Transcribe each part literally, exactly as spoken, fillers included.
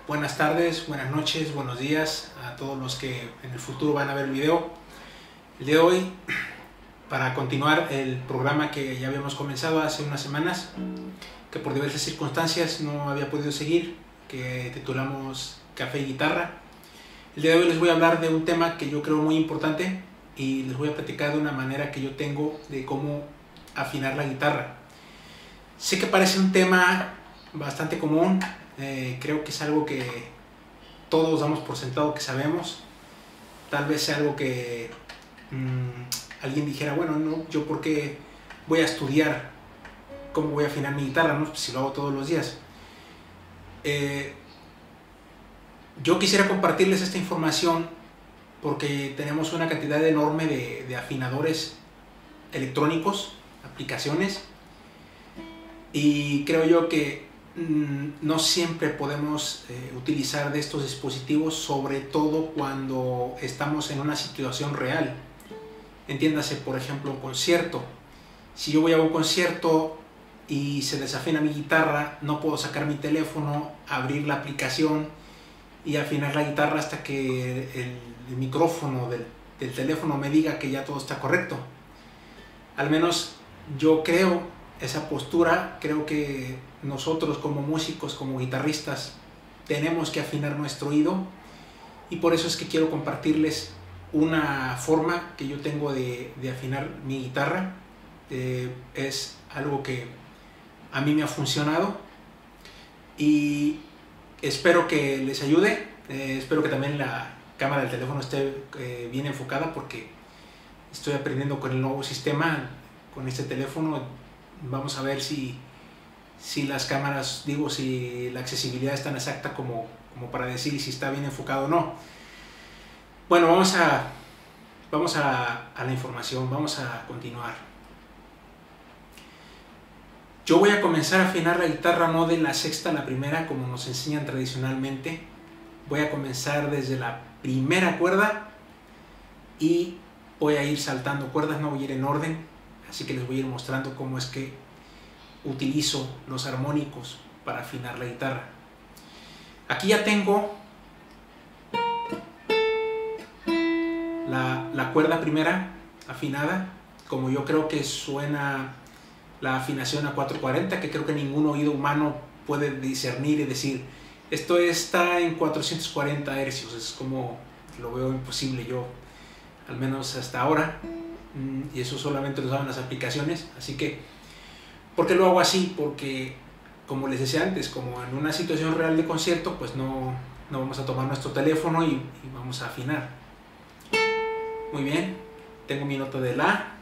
buenas tardes, buenas noches, buenos días a todos los que en el futuro van a ver el video. El día de hoy, para continuar el programa que ya habíamos comenzado hace unas semanas, que por diversas circunstancias no había podido seguir, que titulamos Café y Guitarra. El día de hoy les voy a hablar de un tema que yo creo muy importante y les voy a platicar de una manera que yo tengo de cómo afinar la guitarra. Sé que parece un tema bastante común, eh, creo que es algo que todos damos por sentado que sabemos. Tal vez sea algo que mmm, alguien dijera, bueno, no, yo por qué voy a estudiar cómo voy a afinar mi guitarra, ¿no? Pues si lo hago todos los días. Eh, yo quisiera compartirles esta información porque tenemos una cantidad enorme de, de afinadores electrónicos, aplicaciones, y creo yo que mmm, no siempre podemos eh, utilizar de estos dispositivos, sobre todo cuando estamos en una situación real. Entiéndase, por ejemplo, un concierto. Si yo voy a un concierto y se desafina mi guitarra, no puedo sacar mi teléfono, abrir la aplicación y afinar la guitarra hasta que el, el micrófono del, del teléfono me diga que ya todo está correcto. Al menos yo creo esa postura, creo que nosotros como músicos, como guitarristas, tenemos que afinar nuestro oído, y por eso es que quiero compartirles una forma que yo tengo de, de afinar mi guitarra. Eh, es algo que a mí me ha funcionado y espero que les ayude. Eh, espero que también la cámara del teléfono esté eh, bien enfocada, porque estoy aprendiendo con el nuevo sistema, con este teléfono. Vamos a ver si, si las cámaras, digo, si la accesibilidad es tan exacta como, como para decir si está bien enfocado o no. Bueno, vamos a, vamos a, a la información, vamos a continuar. Yo voy a comenzar a afinar la guitarra no de la sexta a la primera como nos enseñan tradicionalmente. Voy a comenzar desde la primera cuerda y voy a ir saltando cuerdas, no voy a ir en orden. Así que les voy a ir mostrando cómo es que utilizo los armónicos para afinar la guitarra. Aquí ya tengo la, la cuerda primera afinada, como yo creo que suena la afinación a cuatrocientos cuarenta, que creo que ningún oído humano puede discernir y decir, esto está en cuatrocientos cuarenta hercios. Es como, lo veo imposible yo, al menos hasta ahora. Y eso solamente lo saben las aplicaciones. Así que, ¿por qué lo hago así? Porque, como les decía antes, como en una situación real de concierto, pues no, no vamos a tomar nuestro teléfono y, y vamos a afinar. Muy bien, tengo mi nota de la.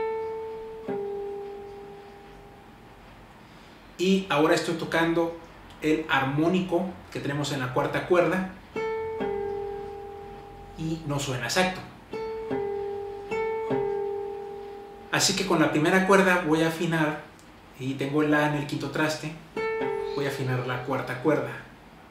Y ahora estoy tocando el armónico que tenemos en la cuarta cuerda y no suena exacto. Así que con la primera cuerda voy a afinar, y tengo el La en el quinto traste, voy a afinar la cuarta cuerda.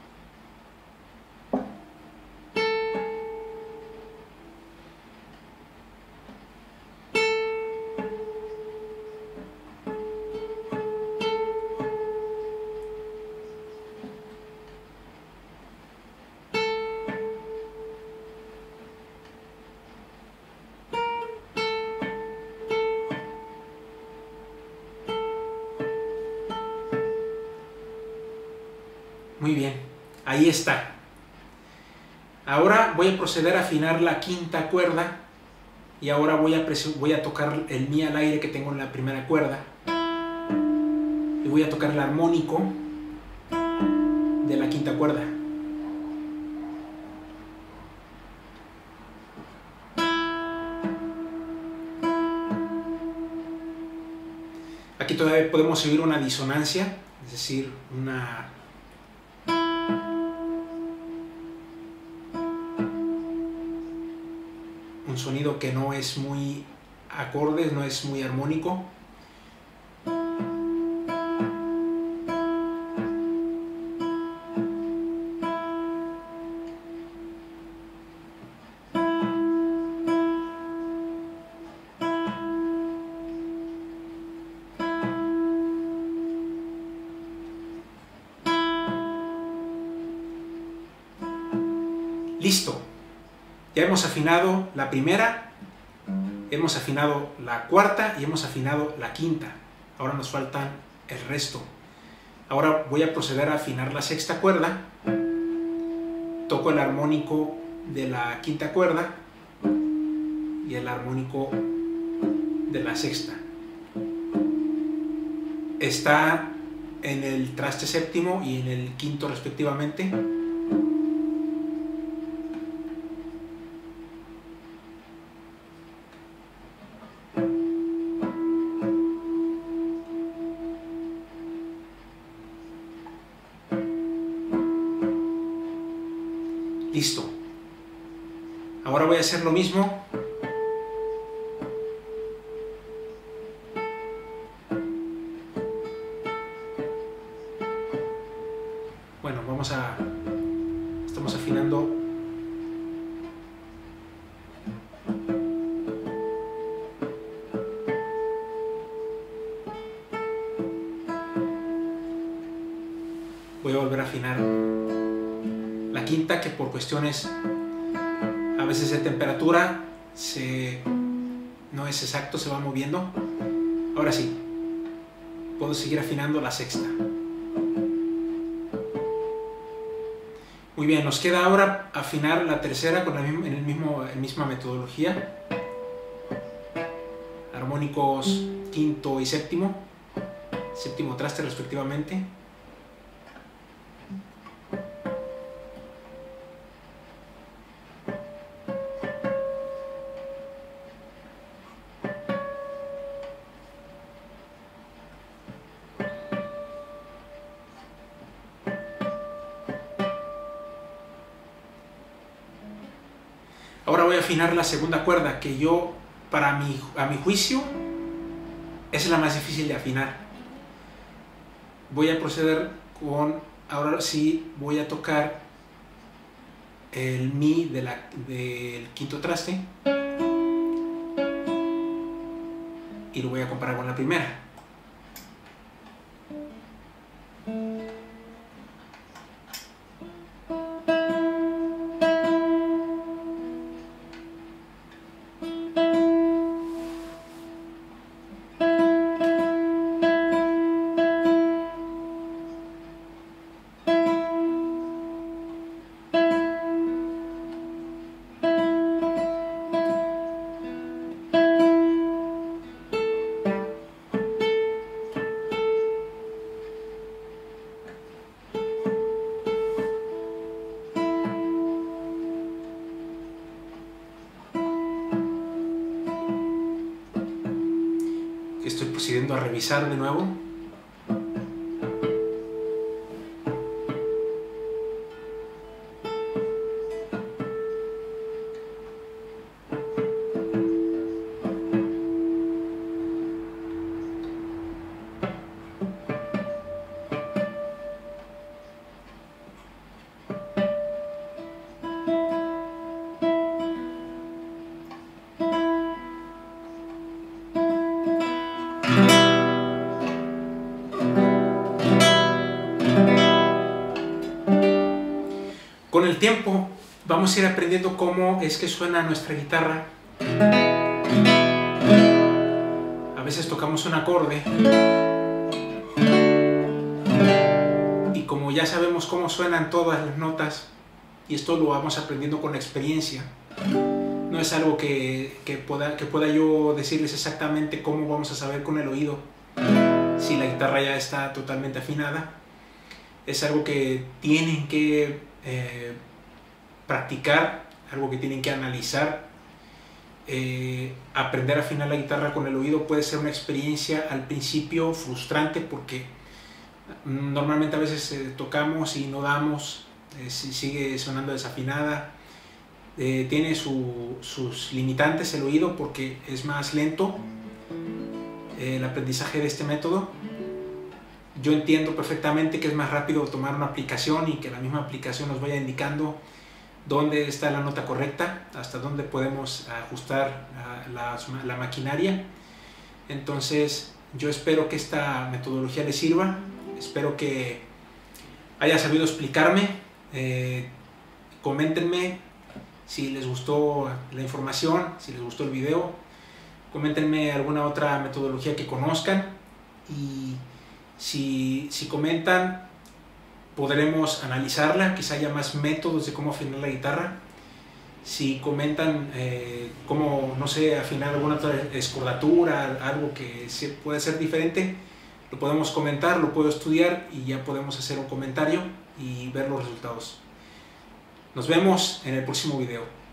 Muy bien, ahí está. Ahora voy a proceder a afinar la quinta cuerda, y ahora voy a, voy a tocar el Mi al aire que tengo en la primera cuerda, y voy a tocar el armónico de la quinta cuerda. Aquí todavía podemos oír una disonancia, es decir, una un sonido que no es muy acorde, no es muy armónico. Listo. Ya hemos afinado la primera, hemos afinado la cuarta y hemos afinado la quinta. Ahora nos faltan el resto. Ahora voy a proceder a afinar la sexta cuerda. Toco el armónico de la quinta cuerda y el armónico de la sexta. Está en el traste séptimo y en el quinto respectivamente. Listo. Ahora voy a hacer lo mismo bueno, vamos a estamos afinando voy a volver a afinar la quinta, que por cuestiones a veces de temperatura se, no es exacto, se va moviendo. Ahora sí, puedo seguir afinando la sexta. Muy bien, nos queda ahora afinar la tercera con la misma, en el mismo, en misma metodología. Armónicos quinto y séptimo, séptimo traste respectivamente. Ahora voy a afinar la segunda cuerda, que yo, para mi, a mi juicio, es la más difícil de afinar. Voy a proceder con, ahora sí voy a tocar el mi de la, del quinto traste y lo voy a comparar con la primera. Estoy procediendo a revisar de nuevo. Con el tiempo vamos a ir aprendiendo cómo es que suena nuestra guitarra. A veces tocamos un acorde y como ya sabemos cómo suenan todas las notas, y esto lo vamos aprendiendo con la experiencia, no es algo que, que, pueda, que pueda yo decirles exactamente cómo vamos a saber con el oído si la guitarra ya está totalmente afinada. Es algo que tienen que eh, practicar, algo que tienen que analizar. Eh, aprender a afinar la guitarra con el oído puede ser una experiencia al principio frustrante, porque normalmente a veces eh, tocamos y no damos, eh, sigue sonando desafinada. Eh, tiene su, sus limitantes el oído porque es más lento eh, el aprendizaje de este método. Yo entiendo perfectamente que es más rápido tomar una aplicación y que la misma aplicación nos vaya indicando dónde está la nota correcta, hasta dónde podemos ajustar la, la, la maquinaria. Entonces yo espero que esta metodología les sirva, espero que haya sabido explicarme. Eh, coméntenme si les gustó la información, si les gustó el video. Coméntenme alguna otra metodología que conozcan, y si, si comentan, podremos analizarla, quizá haya más métodos de cómo afinar la guitarra. Si comentan eh, cómo, no sé, afinar alguna otra escordatura, algo que puede ser diferente, lo podemos comentar, lo puedo estudiar y ya podemos hacer un comentario y ver los resultados. Nos vemos en el próximo video.